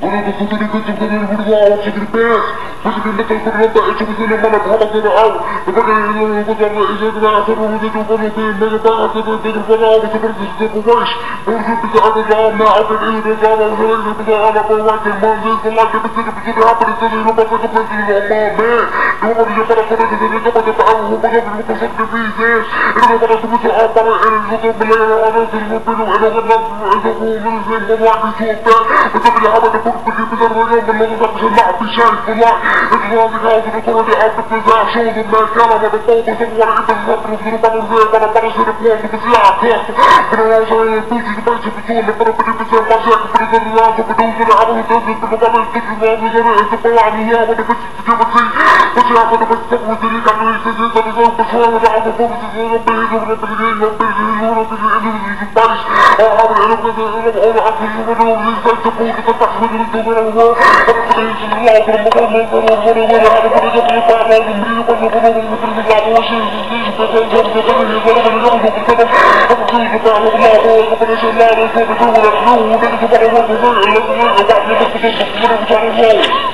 وانا بفضل كنت بفضل البرضاء وبفضل الباس بفضل المثل في الربع اتشو بفضل المنى بحبك زرعاو بفضل البطل الإزاد مع أثر ومدد وفضل الدين مجد بقى تدر الفضاء بفضل الزيزة بوش بفضل بسعاد الزعام مع عبد الإيد الزعام وزرعين البضاء على قوات المنزل صلاة بفضل بفضل عبد الإزاد يلبس قبل الأمام يوم بيجبر فرد الزيزة بتتعاوه وبفضل المتصد في زيش إنه بفضل تمسع عبر إلى الزيزة بالليل وعناس المبين وإنه غنى إزاقه من الزيزة وواحد شوفتا وتبلي عبد الفرد بفضل الرجال من الله تقصد في شايف الله إجراء بكاوز الرسول لأبد نزاع شوز ما كان وبالطوب سنور إبن مطر وزربان الزيب وانا برس القوام بسياع كوست بنواصل البيت البيت بسول لبرب الإبسان مزاك برد الرياض وبدوز العبو تنزل بمقام التجربة وزر إتباع النياه ونفس التجربة وسياق ونفس تقوى ذلك عن الإستاذين تنزل بسوار ودعب وفوق سيزان بيزن رب الجيل وبيزن ورب الجيل البارش وعبر الإلم الإلم عبد الجمال وزيزان تقوى تتحمل الدماء الله ورب الإنسان الله برمضان من ورور على كل جبل فعلا من يقول لقبول المسلم الله وشيء فكان جنب قبله ضرب اليوم بالقدم فقصيد فعلا الله وقبل شاء الله رسول بدون رسول ونجد بعض الوضع الذي يقع في مكتب المسلمين بتاع الله